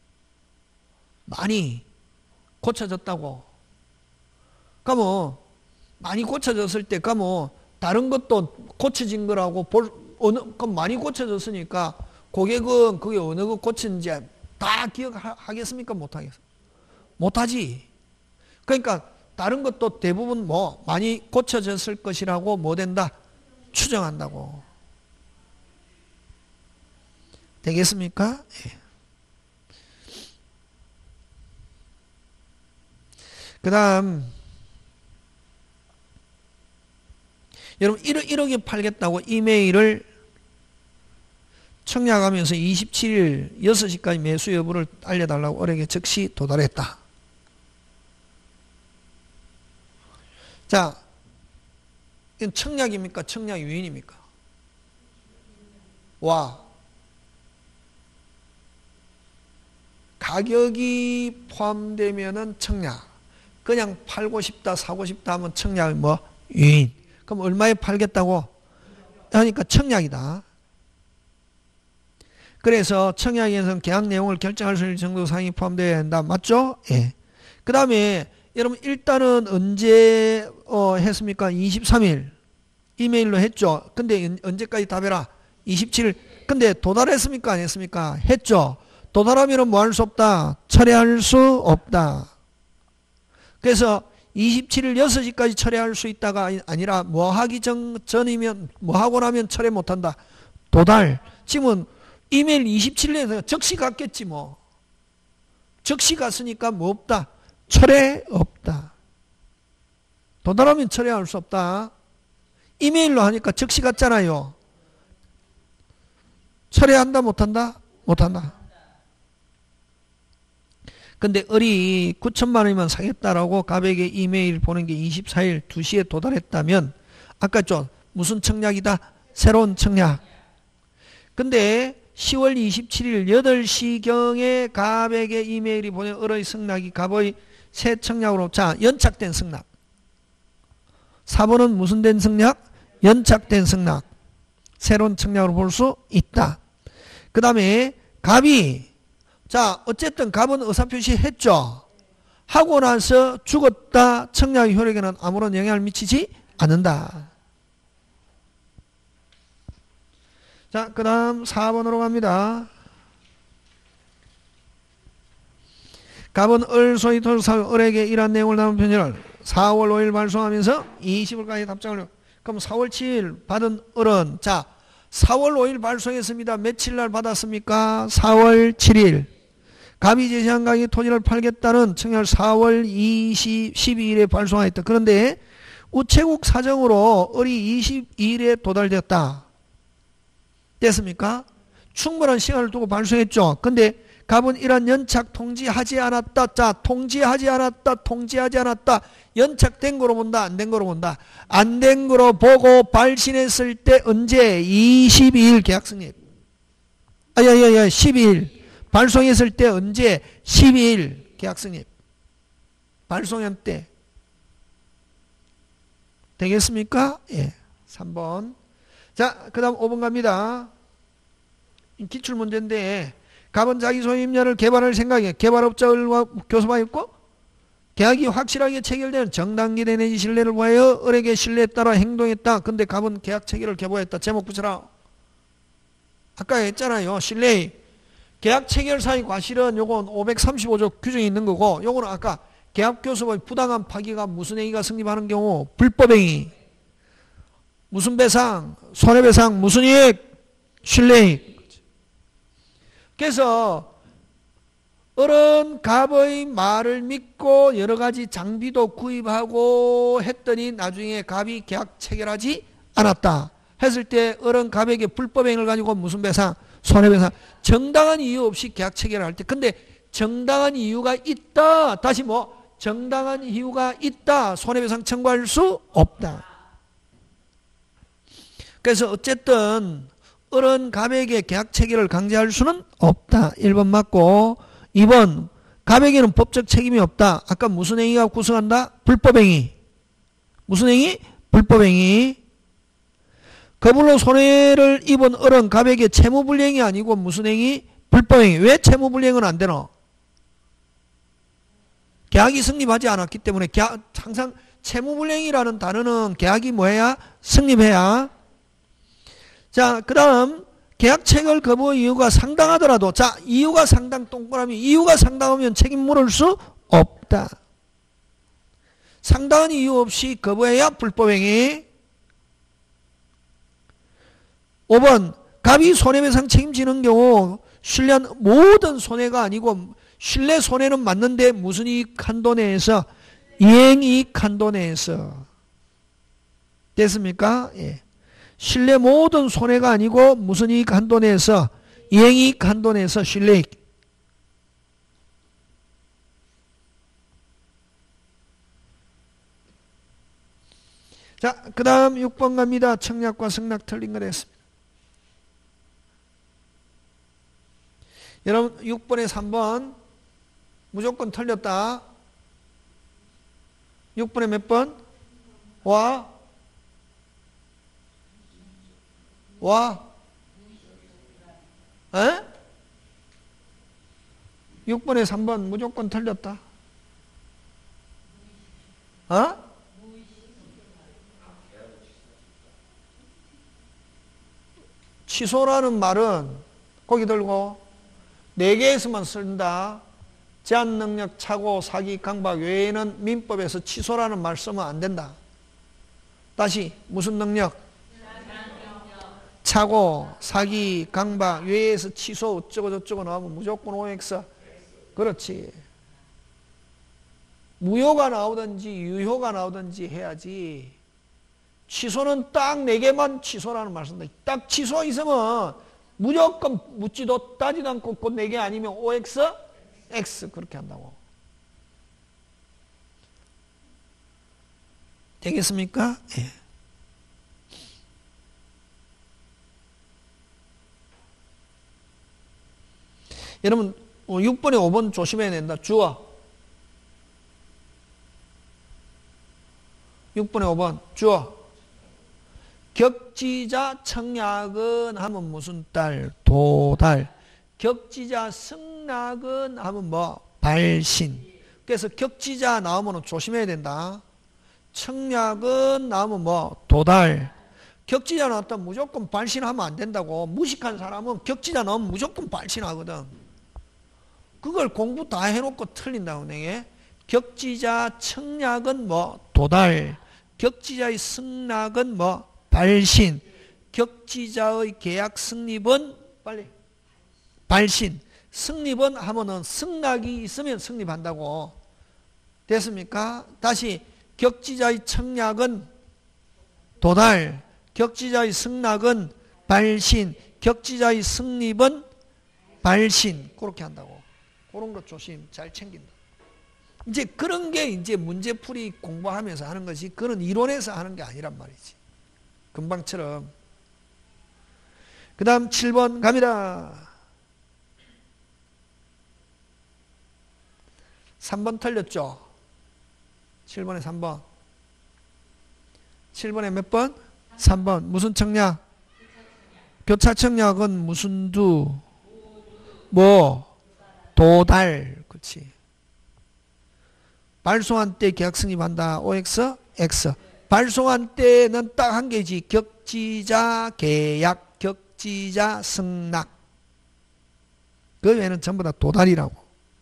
많이 고쳐졌다고. 그러면 많이 고쳐졌을 때 그러면 다른 것도 고쳐진 거라고 볼, 어느, 그럼 많이 고쳐졌으니까 고객은 그게 어느 거 고친지 다 기억하겠습니까? 못하겠어? 못하지. 그러니까 다른 것도 대부분 뭐 많이 고쳐졌을 것이라고 뭐 된다? 추정한다고. 되겠습니까? 예. 그 다음 여러분 일억, 일억에 팔겠다고 이메일을 청약하면서 이십칠 일 여섯 시까지 매수 여부를 알려달라고 어뢰에 즉시 도달했다. 자, 이건 청약입니까? 청약 유인입니까? 와, 가격이 포함되면은 청약. 그냥 팔고 싶다, 사고 싶다 하면 청약이 뭐? 유인. 그럼 얼마에 팔겠다고? 하니까 청약이다. 그래서 청약에서는 계약 내용을 결정할 수 있는 정도 사항이 포함되어야 한다. 맞죠? 예. 그 다음에 여러분 일단은 언제 어, 했습니까? 이십삼 일 이메일로 했죠. 근데 언제까지 답해라? 이십칠 일. 근데 도달했습니까? 안 했습니까? 했죠. 도달하면 뭐 할 수 없다? 철회할 수 없다. 그래서 이십칠 일 여섯 시까지 철회할 수 있다가 아니라 뭐 하기 전, 전이면 뭐 하고 나면 철회 못한다. 도달. 지금은 이메일 이십칠 일에 적시 갔겠지 뭐. 적시 갔으니까 뭐 없다. 철회 없다. 도달하면 철회할 수 없다. 이메일로 하니까 적시 갔잖아요. 철회한다 못한다? 못한다. 근데 을이 구천만 원이면 사겠다라고 갑에게 이메일 보낸 게 이십사 일 두 시에 도달했다면 아까 좀 무슨 청약이다? 새로운 청약. 근데 시월 이십칠일 여덟 시경에 갑에게 이메일이 보낸 을의 승낙이 갑의 새 청약으로 자 연착된 승낙. 사 번은 무슨 된 승낙? 연착된 승낙. 새로운 청약으로 볼 수 있다. 그 다음에 갑이 자 어쨌든 갑은 의사표시 했죠. 하고 나서 죽었다. 청약 효력에는 아무런 영향을 미치지 않는다. 자, 그 다음 사 번으로 갑니다. 갑은 을 소위 토사 을에게 이러한 내용을 담은 편지를 사월 오일 발송하면서 이십일까지 답장을. 그럼 사월 칠일 받은 을은 자 사월 오일 발송했습니다. 며칠 날 받았습니까? 사월 칠일. 갑이 제시한 가격에 토지를 팔겠다는 청약을 사월 십이일에 발송하였다. 그런데 우체국 사정으로 을이 이십이일에 도달되었다. 됐습니까? 충분한 시간을 두고 발송했죠. 근데 갑은 이런 연착 통지하지 않았다. 자, 통지하지 않았다. 통지하지 않았다. 연착된 거로 본다. 안 된 거로 본다. 안 된 거로 보고 발신했을 때 언제? 이십이일 계약 성립. 아야야야 십이일. 발송했을 때 언제? 십이일 계약 성립. 발송한 때. 되겠습니까? 예. 삼 번. 자, 그 다음 오 번 갑니다. 기출문제인데 갑은 자기 소유 임야를 개발할 생각에 개발업자와 교섭하였고 계약이 확실하게 체결되는 정당기대 내지 신뢰를 보하여 을에게 신뢰에 따라 행동했다. 근데 갑은 계약 체결을 개보했다. 제목 붙여라. 아까 했잖아요. 신뢰. 계약 체결 사유 과실은 요건 오백삼십오조 규정이 있는 거고 요거는 아까 계약 교섭의 부당한 파기가 무슨 행위가 성립하는 경우 불법행위. 무슨 배상? 손해배상. 무슨 이익? 신뢰이익. 그래서 을은 갑의 말을 믿고 여러가지 장비도 구입하고 했더니 나중에 갑이 계약 체결하지 않았다. 했을 때 을은 갑에게 불법행위를 가지고 무슨 배상? 손해배상. 정당한 이유 없이 계약 체결할 때. 근데 정당한 이유가 있다. 다시 뭐? 정당한 이유가 있다. 손해배상 청구할 수 없다. 그래서 어쨌든 을은 갑에게 계약 체결을 강제할 수는 없다. 일 번 맞고 이 번 갑에게는 법적 책임이 없다. 아까 무슨 행위가 구성한다? 불법행위. 무슨 행위? 불법행위. 거불로 손해를 입은 을은 갑에게 채무불이행이 아니고 무슨 행위? 불법행위. 왜 채무불이행은 안 되노? 계약이 성립하지 않았기 때문에 계약, 항상 채무불이행이라는 단어는 계약이 뭐해야? 성립해야. 자, 그 다음 계약 체결 거부의 이유가 상당하더라도 자 이유가 상당 동그라미 이유가 상당하면 책임 물을 수 없다. 상당한 이유 없이 거부해야 불법행위. 오 번 갑이 손해배상 책임지는 경우 신뢰한 모든 손해가 아니고 신뢰 손해는 맞는데 무슨 이익 한도 내에서 이행이익 한도 내에서. 됐습니까? 예. 신뢰 모든 손해가 아니고 무슨 이익 한도 내에서 이행이익 한도 내에서 신뢰이익. 자, 그 다음 육 번 갑니다. 청약과 승낙 틀린 거 됐습니다. 여러분 육 번에 삼 번 무조건 틀렸다. 육 번에 몇 번? 와? 와? 에? 육 번에 삼 번 무조건 틀렸다. 어? 취소라는 말은 거기 들고 네 개에서만 쓴다. 제한 능력, 착오, 사기, 강박 외에는 민법에서 취소라는 말 쓰면 안 된다. 다시 무슨 능력? 착오, 사기, 강박 외에서 취소 어쩌고 저쩌고 나오면 무조건 오엑스. 그렇지. 무효가 나오든지 유효가 나오든지 해야지. 취소는 딱 네 개만 취소라는 말 쓴다. 딱 취소 있으면 무조건 묻지도 따지도 않고 곧 네 개 아니면 오엑스 X 그렇게 한다고. 되겠습니까? 예. 여러분 육 번에 오 번 조심해야 된다. 주어. 육 번에 오 번 주어. 격지자 청약은 하면 무슨 딸? 도달. 격지자 승낙은 하면 뭐? 발신. 그래서 격지자 나오면 조심해야 된다. 청약은 나오면 뭐? 도달. 격지자 나왔다 무조건 발신하면 안 된다고. 무식한 사람은 격지자 나오면 무조건 발신하거든. 그걸 공부 다 해놓고 틀린다고. 내게 격지자 청약은 뭐? 도달. 격지자의 승낙은 뭐? 발신. 격지자의 계약 승립은 빨리 발신. 승립은 하면은 승낙이 있으면 승립한다고. 됐습니까? 다시 격지자의 청약은 도달. 격지자의 승낙은 발신. 격지자의 승립은 발신. 그렇게 한다고. 그런 것 조심 잘 챙긴다. 이제 그런 게 이제 문제풀이 공부하면서 하는 것이 그런 이론에서 하는 게 아니란 말이지. 금방처럼. 그 다음 칠 번 갑니다. 삼 번 틀렸죠? 칠 번에 삼 번. 칠 번에 몇 번? 삼 번. 무슨 청약? 교차 청약은 무슨 두? 뭐? 도달. 그렇지. 발송한 때 계약 승립한다. 오엑스, X. 발송한 때는 딱 한 개지. 격지자 계약, 격지자 승낙. 그 외에는 전부 다 도달이라고.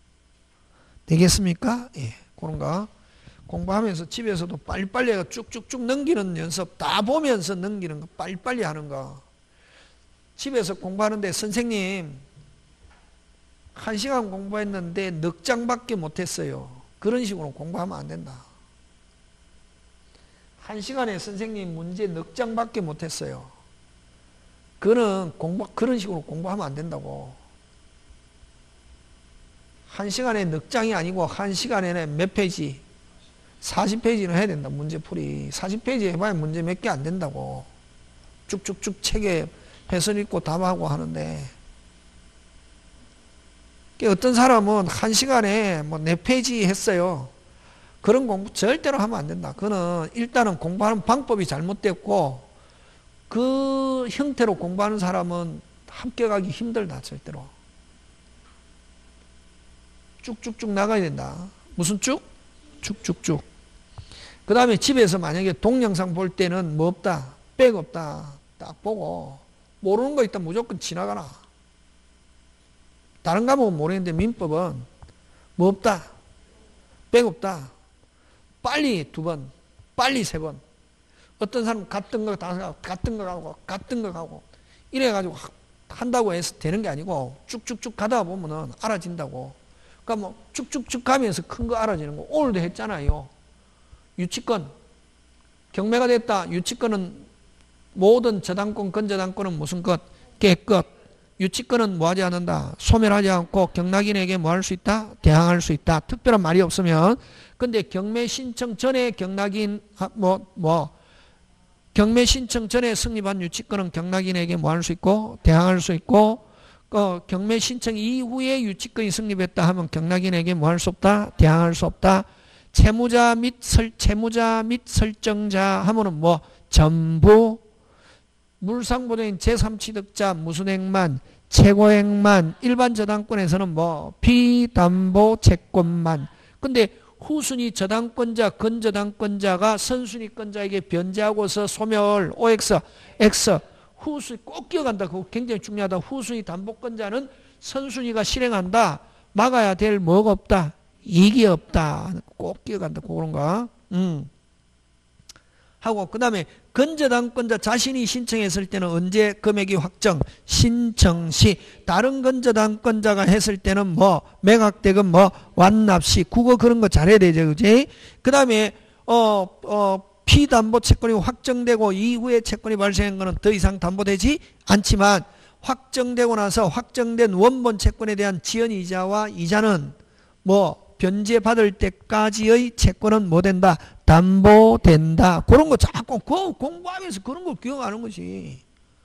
되겠습니까? 예. 그런 거 공부하면서 집에서도 빨리빨리 쭉쭉쭉 넘기는 연습 다 보면서 넘기는 거, 빨리빨리 하는 거. 집에서 공부하는데 선생님 한 시간 공부했는데 넉 장밖에 못했어요. 그런 식으로 공부하면 안 된다. 한 시간에 선생님 문제 넉 장밖에 못했어요. 그는 공부, 그런 식으로 공부하면 안 된다고. 한 시간에 넉 장이 아니고 한 시간에는 몇 페이지? 사십 페이지는 해야 된다. 문제풀이. 사십 페이지 해봐야 문제 몇 개 안 된다고. 쭉쭉쭉 책에 해설 읽고 답하고 하는데. 어떤 사람은 한 시간에 뭐 네 페이지 했어요. 그런 공부 절대로 하면 안 된다. 그거는 일단은 공부하는 방법이 잘못됐고 그 형태로 공부하는 사람은 합격하기 힘들다. 절대로. 쭉쭉쭉 나가야 된다. 무슨 쭉? 쭉쭉쭉. 그 다음에 집에서 만약에 동영상 볼 때는 뭐 없다? 백 없다. 딱 보고 모르는 거 있다면 무조건 지나가라. 다른 과목은 모르겠는데 민법은 뭐 없다? 백 없다. 빨리 두 번, 빨리 세 번. 어떤 사람 같은 거 다 하고, 같은 거 하고, 같은 거 하고 이래가지고 한다고 해서 되는 게 아니고 쭉쭉쭉 가다 보면은 알아진다고. 그러니까 뭐 쭉쭉쭉 가면서 큰 거 알아지는 거. 오늘도 했잖아요. 유치권. 경매가 됐다. 유치권은 모든 저당권, 건저당권은 무슨 것? 깨끗. 유치권은 뭐하지 않는다? 소멸하지 않고 경락인에게 뭐 할 수 있다? 대항할 수 있다. 특별한 말이 없으면. 근데 경매 신청 전에 경락인, 뭐, 뭐, 경매 신청 전에 승립한 유치권은 경락인에게 뭐 할 수 있고? 대항할 수 있고, 어, 경매 신청 이후에 유치권이 승립했다 하면 경락인에게 뭐 할 수 없다? 대항할 수 없다. 채무자 및 설, 채무자 및 설정자 하면은 뭐, 전부, 물상보증인 제삼 취득자 무슨 액만, 최고액만, 일반 저당권에서는 뭐, 비담보 채권만. 근데 후순위 저당권자, 건저당권자가 선순위권자에게 변제하고서 소멸, 오엑스, X, 후순위 꼭 기억한다. 그거 굉장히 중요하다. 후순위 담보권자는 선순위가 실행한다. 막아야 될 뭐가 없다. 이익이 없다. 꼭 기억한다. 그런 거. 음. 하고 그 다음에 건저당권자 자신이 신청했을 때는 언제 금액이 확정? 신청 시. 다른 건저당권자가 했을 때는 뭐 매각대금 뭐 완납 시. 국어 그런 거 잘해야 되죠. 그지? 그 다음에 어, 어, 피담보 채권이 확정되고 이후에 채권이 발생한 거는 더 이상 담보되지 않지만 확정되고 나서 확정된 원본 채권에 대한 지연이자와 이자는 뭐 변제받을 때까지의 채권은 뭐 된다? 담보된다. 그런 거 자꾸 공부하면서 그런 거 기억하는 것이.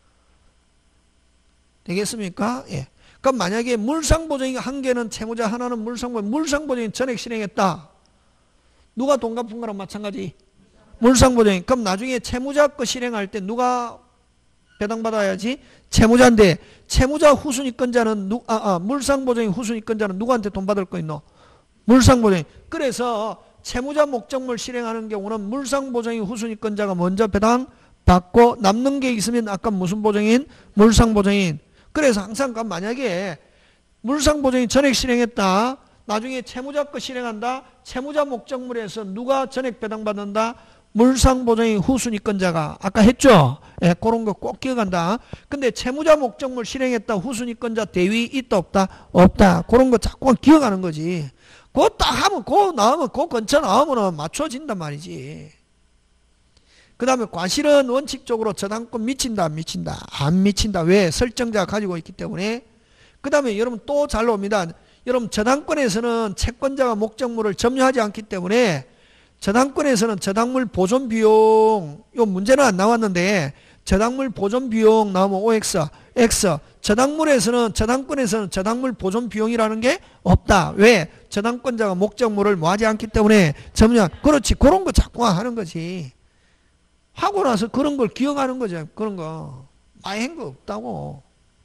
되겠습니까? 예. 그럼 만약에 물상보증이 한 개는 채무자, 하나는 물상보증, 물상보증이 전액 실행했다. 누가 돈 갚은 거랑 마찬가지? 물상보증이. 그럼 나중에 채무자 거 실행할 때 누가 배당받아야지? 채무자인데 채무자 후순위권자는 누, 아, 아, 물상보증이 후순위권자는 누구한테 돈 받을 거 있노? 물상보증이. 그래서 채무자 목적물 실행하는 경우는 물상보증이 후순위권자가 먼저 배당받고 남는 게 있으면 아까 무슨 보증인? 물상보증인. 그래서 항상 만약에 물상보증이 전액 실행했다. 나중에 채무자 거 실행한다. 채무자 목적물에서 누가 전액 배당받는다? 물상보증이 후순위권자가. 아까 했죠? 예, 그런 거 꼭 기억한다. 근데 채무자 목적물 실행했다. 후순위권자 대위 있다 없다? 없다. 그런 거 자꾸 기억하는 거지. 그거 딱 하면 그거 나오면 그거 근처 나오면 맞춰진단 말이지. 그 다음에 과실은 원칙적으로 저당권 미친다 안 미친다? 안 미친다. 왜? 설정자가 가지고 있기 때문에. 그 다음에 여러분 또 잘 옵니다. 여러분 저당권에서는 채권자가 목적물을 점유하지 않기 때문에 저당권에서는 저당물 보존 비용, 요 문제는 안 나왔는데 저당물 보존 비용 나오면 오엑스, X. 저당물에서는, 저당권에서는 저당물 보존 비용이라는 게 없다. 왜? 저당권자가 목적물을 뭐 하지 않기 때문에 점유. 그렇지. 그런 거 자꾸 하는 거지. 하고 나서 그런 걸 기억하는 거죠. 그런 거. 많이 한 거 없다고.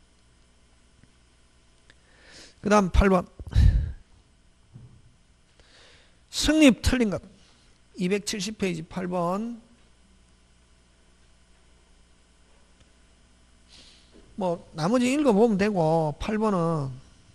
그 다음 팔 번. 성립 틀린 것. 이백칠십 페이지 팔 번. 뭐 나머지 읽어보면 되고 팔 번은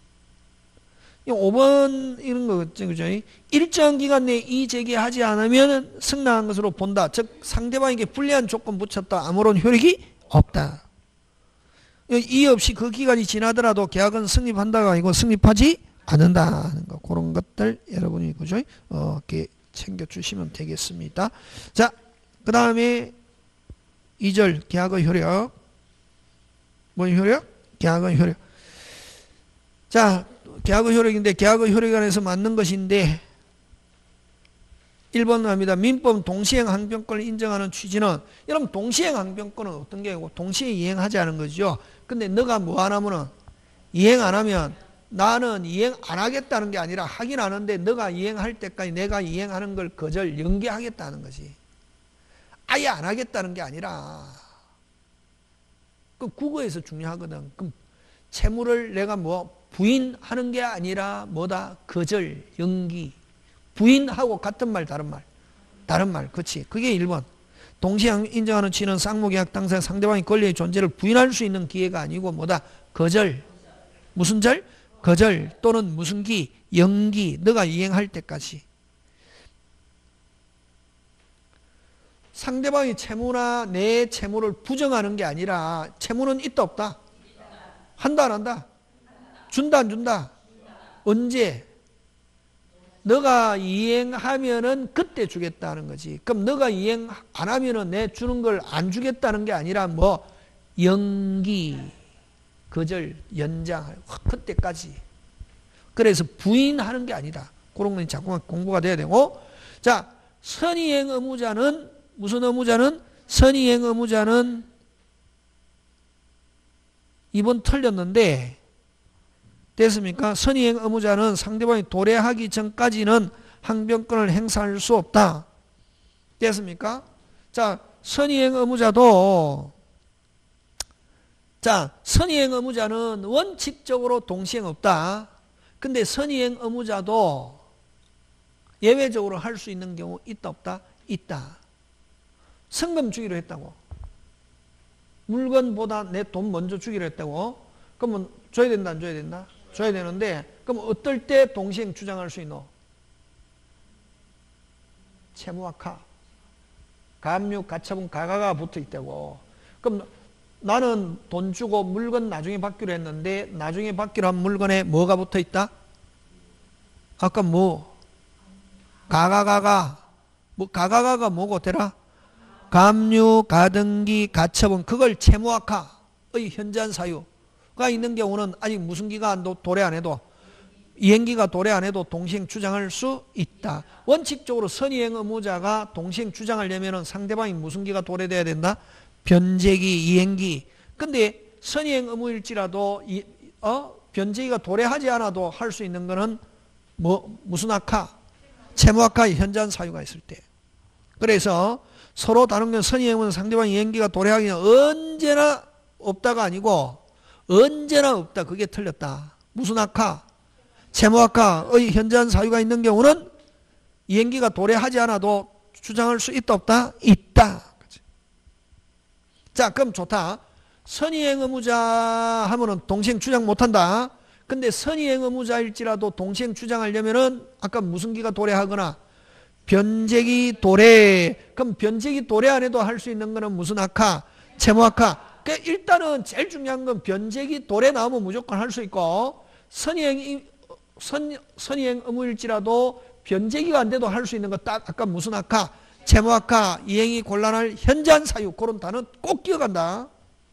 오 번 이런 거 그죠? 일정 기간 내에 이의제기하지 않으면 승낙한 것으로 본다. 즉 상대방에게 불리한 조건 붙였다. 아무런 효력이 없다. 이의 없이 그 기간이 지나더라도 계약은 성립한다가 아니고 성립하지 않는다는 거. 그런 것들 여러분이 그죠? 어, 이렇게 챙겨주시면 되겠습니다. 자, 그 다음에 이 절 계약의 효력. 뭔 효력? 계약의 효력. 자, 계약의 효력인데 계약의 효력에 관해서 맞는 것인데 일 번 합니다. 민법 동시행 항변권을 인정하는 취지는 여러분 동시행 항변권은 어떤 게고 동시에 이행하지 않은 거죠. 근데 너가 뭐 안 하면은 이행 안 하면 나는 이행 안 하겠다는 게 아니라 하긴 하는데 너가 이행할 때까지 내가 이행하는 걸 거절 연기하겠다는 거지. 아예 안 하겠다는 게 아니라 그 국어에서 중요하거든. 그럼 채무를 내가 뭐 부인하는 게 아니라 뭐다? 거절, 연기. 부인하고 같은 말 다른 말. 다른 말. 그렇지. 그게 일 번. 동시에 인정하는 취는 쌍무계약 당사 상대방의 권리의 존재를 부인할 수 있는 기회가 아니고 뭐다? 거절. 무슨 절? 거절 또는 무슨 기? 연기. 너가 이행할 때까지. 상대방의 채무나 내 채무를 부정하는 게 아니라 채무는 있다 없다? 한다 안 한다? 준다 안 준다? 언제? 너가 이행하면은 그때 주겠다는 거지. 그럼 너가 이행 안 하면은 내 주는 걸 안 주겠다는 게 아니라 뭐 연기, 거절, 연장, 그때까지. 그래서 부인하는 게 아니다. 그런 건 자꾸 공부가 돼야 되고. 자, 선의행 의무자는 무슨 의무자는? 선의행 의무자는 이 번 틀렸는데 됐습니까? 선의행 의무자는 상대방이 도래하기 전까지는 항변권을 행사할 수 없다. 됐습니까? 자, 선의행 의무자도 자, 선의행 의무자는 원칙적으로 동시행 없다. 근데 선의행 의무자도 예외적으로 할 수 있는 경우 있다 없다? 있다. 성금 주기로 했다고. 물건보다 내 돈 먼저 주기로 했다고. 그러면 줘야 된다 안 줘야 된다? 줘야 되는데 그럼 어떨 때 동시행 주장할 수 있노? 채무와 가압류, 가처분, 가가가 붙어 있다고. 그럼 나는 돈 주고 물건 나중에 받기로 했는데 나중에 받기로 한 물건에 뭐가 붙어 있다? 아까 뭐? 가가가가 뭐 가가가가 뭐고 되라? 가압류, 가등기, 가처분 그걸 채무와 가의 현저한 사유 있는 경우는 아직 무슨기가 도래 안 해도 이행기가 도래 안 해도 동시행 주장할 수 있다. 원칙적으로 선의행 의무자가 동시행 주장하려면 상대방이 무슨기가 도래돼야 된다? 변제기, 이행기. 근데 선의행 의무일지라도 이, 어? 변제기가 도래하지 않아도 할 수 있는 거는 뭐 무슨 악화? 채무악화 현저한 사유가 있을 때. 그래서 서로 다른 건 선의행은 상대방 이행기가 도래하기는 언제나 없다가 아니고 언제나 없다. 그게 틀렸다. 무슨 악화? 채무악화의 현저한 사유가 있는 경우는 이행기가 도래하지 않아도 주장할 수 있다 없다? 있다. 그치? 자, 그럼 좋다. 선의행 의무자 하면은 동시행 주장 못한다. 근데 선의행 의무자일지라도 동시행 주장하려면은 아까 무슨 기가 도래하거나 변제기 도래. 그럼 변제기 도래 안 해도 할 수 있는 거는 무슨 악화? 채무악화. 그러니까 일단은 제일 중요한 건 변제기 도래 나오면 무조건 할 수 있고 선의행 선, 선의행 의무일지라도 변제기가 안 돼도 할 수 있는 거 딱 아까 무슨 악화? 채무악화, 이행이 곤란할 현저한 사유. 그런 단어 꼭 기억한다.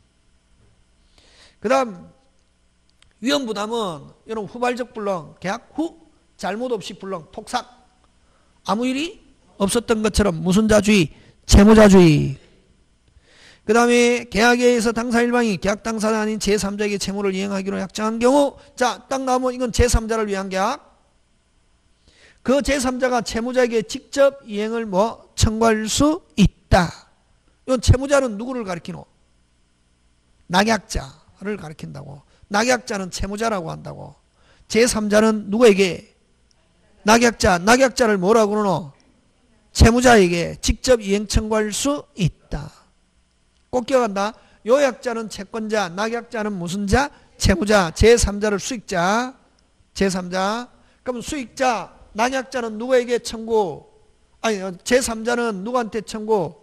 그 다음 위험부담은 여러분 후발적 불능, 계약 후 잘못 없이 불능, 폭삭 아무 일이 없었던 것처럼 무슨 자주의? 채무자주의. 그 다음에 계약에 의해서 당사 일방이 계약 당사자 아닌 제삼자에게 채무를 이행하기로 약정한 경우 자, 딱 나오면 이건 제삼자를 위한 계약. 그 제삼자가 채무자에게 직접 이행을 뭐 청구할 수 있다. 이건 채무자는 누구를 가리키노? 낙약자를 가리킨다고. 낙약자는 채무자라고 한다고. 제삼자는 누구에게? 낙약자. 낙약자를 뭐라고 그러노? 채무자에게 직접 이행 청구할 수 있다. 꼭 기억한다. 요약자는 채권자, 낙약자는 무슨 자? 채무자. 제삼자를 수익자. 제삼자. 그럼 수익자, 낙약자는 누구에게 청구? 아니, 제삼자는 누구한테 청구?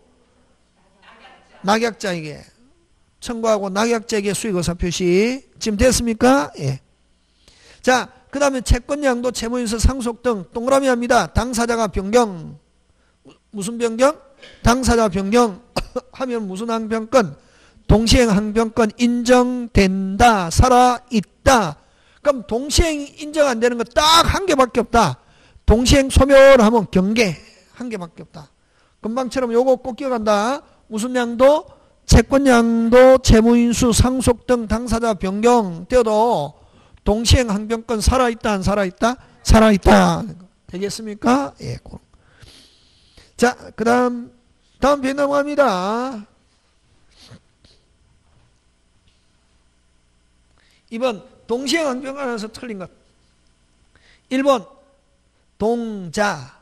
낙약자에게 청구하고 낙약자에게 수익의사표시. 지금 됐습니까? 예. 자, 그 다음에 채권양도 채무인서 상속 등 동그라미 합니다. 당사자가 변경. 무슨 변경? 당사자 변경 하면 무슨 항변권? 동시행 항변권 인정된다. 살아있다. 그럼 동시행 인정 안 되는 거 딱 한 개밖에 없다. 동시행 소멸하면 경계 한 개밖에 없다. 금방처럼 요거 꼭 기억한다. 무슨 양도? 채권양도 채무인수 상속 등 당사자 변경 되어도 동시행 항변권 살아있다 안 살아있다? 살아있다. 되겠습니까? 예. 자, 그 다음 다음 편 넘어갑니다. 이 번 동시행 항변권에서 틀린 것. 일 번 동자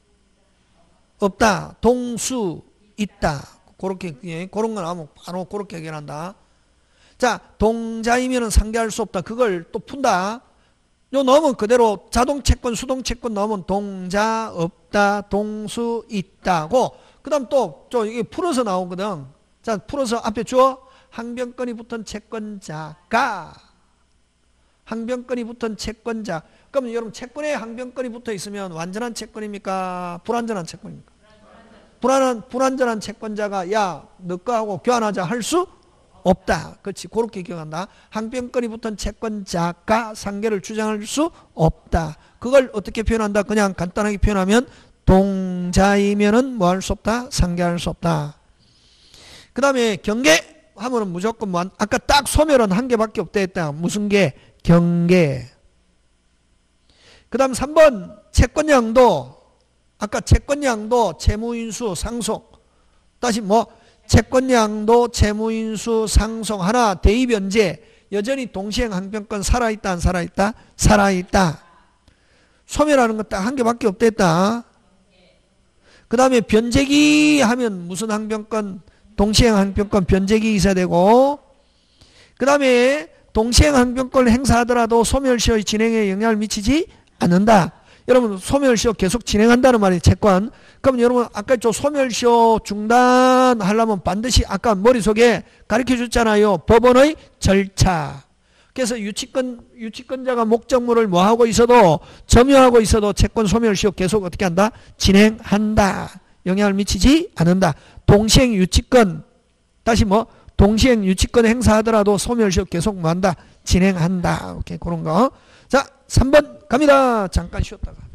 없다. 동수 있다. 그렇게 예, 그런 건 아무 바로 그렇게 해결한다. 자, 동자이면은 상계할 수 없다. 그걸 또 푼다. 요 넣으면 그대로 자동채권, 수동채권 넣으면 동자 없다, 동수 있다고. 그다음 또 저 이게 풀어서 나오거든. 자, 풀어서 앞에 줘. 항변권이 붙은 채권자가 항변권이 붙은 채권자. 그럼 여러분 채권에 항변권이 붙어 있으면 완전한 채권입니까? 불완전한 채권입니까? 불안한, 불완전한 채권자가 야, 너 거하고 교환하자 할 수 없다. 그렇지. 그렇게 기억한다. 항변권이 붙은 채권자가 상계를 주장할 수 없다. 그걸 어떻게 표현한다? 그냥 간단하게 표현하면 동자이면은 뭐 할 수 없다? 상계할 수 없다. 그 다음에 경계 하면은 무조건 뭐 아까 딱 소멸은 한 개밖에 없다 했다. 무슨 개? 경계. 그 다음 삼 번 채권량도 아까 채권량도 채무인수 상속 다시 뭐 채권량도 채무인수 상속 하나 대입변제 여전히 동시행 항변권 살아있다 안 살아있다? 살아있다. 소멸하는 거 딱 한 개밖에 없다 했다. 그 다음에 변제기 하면 무슨 항변권? 동시행 항변권 변제기 있어야 되고 그 다음에 동시행 항변권을 행사하더라도 소멸시효의 진행에 영향을 미치지 않는다. 여러분 소멸시효 계속 진행한다는 말이 채권. 그럼 여러분 아까 저 소멸시효 중단하려면 반드시 아까 머릿속에 가르쳐 줬잖아요. 법원의 절차. 그래서 유치권, 유치권자가 목적물을 뭐 하고 있어도 점유하고 있어도 채권 소멸시효 계속 어떻게 한다? 진행한다. 영향을 미치지 않는다. 동시행 유치권 다시 뭐 동시행 유치권 행사하더라도 소멸시효 계속 뭐한다? 진행한다. 오케이, 그런 거. 자, 삼 번 갑니다. 잠깐 쉬었다가.